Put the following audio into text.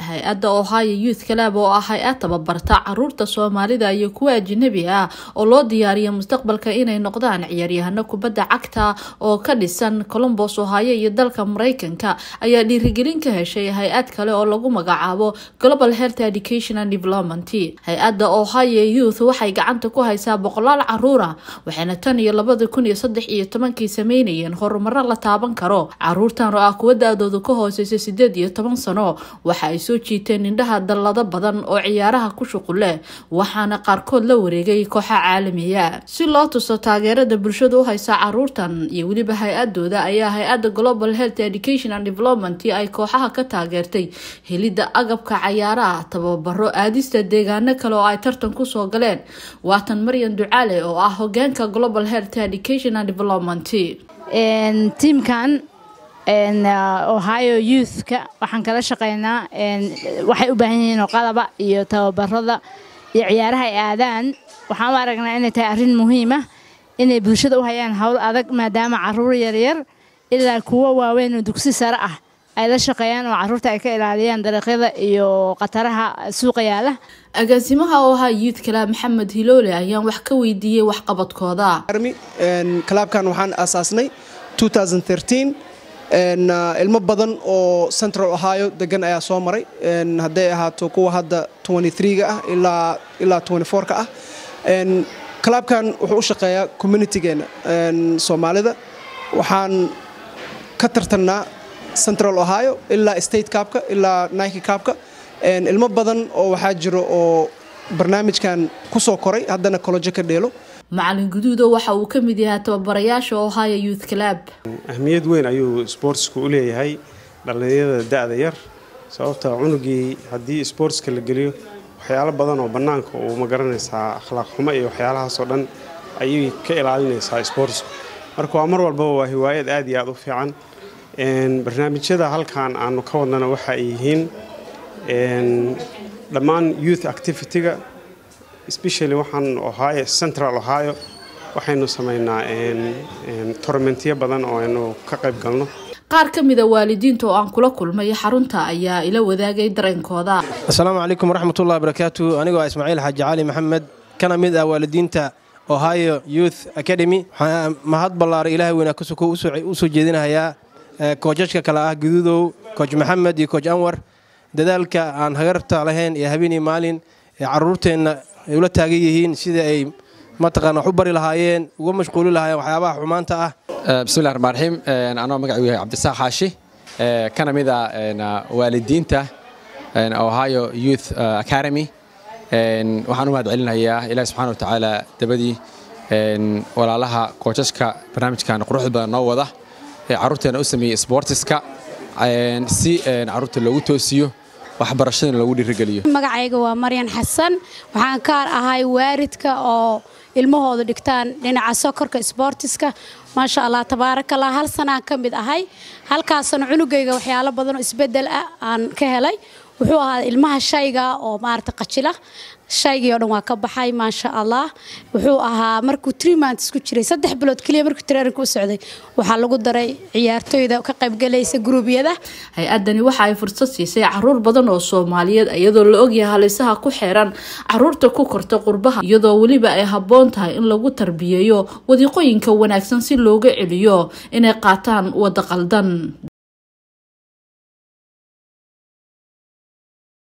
hay-adda Ohio Youth Club oo ah hay-ad tababarta caruurta Soomaalida iyo kuwa ajnabi ah oo loo diyaariyo mustaqbalka inay noqdaan ciyaaryahano kubadda cagta oo ka dhisan Columbus Ohio iyo dalka Mareykanka ayaa dhiirigelin ka heshay hay-ad kale oo lagu magacaabo Global Health Education and Development. hay-adda Ohio Youth waxay gacanta ku haysaa boqolaal caruur ah waxayna tan iyo 2013 sameynayeen horumar la taaban karo. caruurtan oo ah kuwa daadoodu ka hooseysa 18 sano waxa ay soo jiiteen indhaha dallada badan oo ciyaaraha ku shuqul leh waxaana qaarkood la wareegay kooxo caalamiya si loo tuso taageerada bulshada u haysa caruurtan iyo waliba hay-adooda ayaa hay-adda Global Health Education and Development ay kooxaha ka taageertay helida agabka ciyaaraha tababaro aadista deegaano kale oo ay tartan ku soo galeen. waatan Maryan Ducaale oo ah hoggaanka Global Health Education and Development. teamkan Ohio Youth ka waxaan kala shaqeynaa waxay u baahan yihiin qalab iyo tababarada iyo ciyaaraha ay aadaan. waxaan aragnaa inay tahay arrin muhiim ah inay bulshada u hayaan hawl adag maadaama caruur yar yar ilaa kuwa waaweyn oo dugsi sare ah ay la shaqeeyaan oo caruurta ay ka ilaaliyaan dariiqyada iyo qataraha suuqa yaala. agaasimaha Ohio Youth Club Maxamed Hiloole ayaan wax ka weydiiyay wax qabadkooda. clubkan waxaan aasaasnay 2013 ilmo badan oo Central Ohio degan ayaa soo maray haday ahaato kuwa hadda 23 ah ilaa 24 ka ah. clubkan wuxuu u shaqeeyaa community-geena Soomaalida. waxaan ka tartanaa Central Ohio ilaa State Cup-ka ilaa Nike Cup-ka. ilmo badan oo waxaa jiro oo barnaamijkan ku soo koray haddana college ka dheelo. macallin guduudo waxa uu ka mid yahay tababarayaasha Ohio Youth Club. ahmiyad weyn ayuu sportsku u leeyahay dhalinyarada da'da yar sababtoo cunugii haddii sportska la geliyo waxyaalo badan oo banaanka uu ma garanaysaa akhlaaq xumo iyo waxyaalahaas oo dhan ayay ka ilaalinaysaa sportsku. marka waa mar walba waa hiwaayad aad iyo aad u fiican. barnaamijyada halkan aanu ka wadnana waxa ay yihiin dhammaan youth activity-ga especially waxaan Ohio Central Ohio waxaynu sameynaa tournamentiyo badan oo aynu ka qayb galno. qaar ka mid ah waalidiinta oo aan kula kulmay xarunta ayaa ila wadaagay dareenkooda. Assalaamu alaykum warahmatullahi wabarakatuh. anigoo Ismaaciil Xaaji Cali Maxamed kana mid ah waalidiinta Ohio Youth Academy. mahad ballaaran Ilaahay weena ku soo jeedinayaa coachka kala ah guduudow coach Maxamed iyo coach Anwar dadaalka aan hagarta lahayn iyo habeenii maalin caruurteena ay ula taagan yihiin sida ay mataqaan u bari lahaayeen uga mashquuli lahaayeen waxyaabaha xumaanta ah. bismillaahir rahmaanir rahiim. anoo magacaygu yahay Cabdisaaq Xaashi kana mid ah waalidiinta Ohio Youth Academy. waxaan u mahad celinayaa Ilaahay subxaanahu wa ta'aala dabadii walaalaha coachka barnaamijkan quruxda badan noo wada caruurteena u sameeyay sportska si caruurta loogu toosiyo waxbarashada lagu dhiirigeliyo. magacayga waa Maryan Xasan waxaan ka ahay waaridka oo ilmahooda dhigtaan dhinaca sokorka sportska. ma sha Allah tabarakallah hal sana ka mid ahay halkaasna cunugayga waxyaalo badan oo isbedel ah aan ka helay. wuxuu ahaa ilmaha shayga oo maarta qajila shaygii oo dhan waa ka baxay ma sha Allah. wuxuu ahaa markuu 3 months ku jiray 3 bilood kaliya markuu training u socday waxa lagu daray ciyaartoyda ka qayb galaysa group-yada. hay-adani waxa ay fursad siisay caruur badan oo Soomaaliyeed iyadoo la og yahay halisaha ku xeeran caruurta ku korta qurbaha iyadoo waliba ay haboon tahay in lagu tarbiyeeyo wadiiqooyinka wanaagsan si looga celiyo inay qaataan wada qaldan.